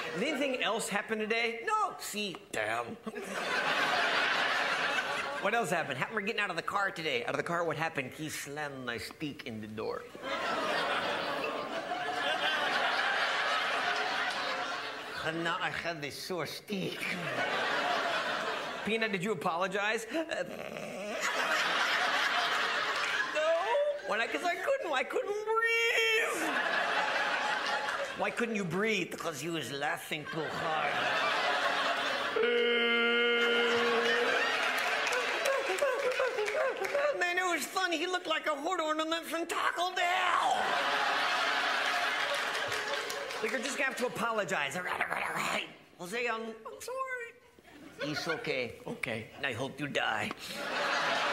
Did anything else happen today? No. See, damn. What else happened? We're getting out of the car today. Out of the car, what happened? He slammed my stick in the door. And now I have this sore stick. Peanut, did you apologize? No. Because I couldn't breathe. Why couldn't you breathe? Because he was laughing too hard. Man, it was funny. He looked like a hood ornament from Taco Bell. Like, you're just gonna have to apologize. All right. Jose, I'm sorry. It's okay. Okay. And I hope you die.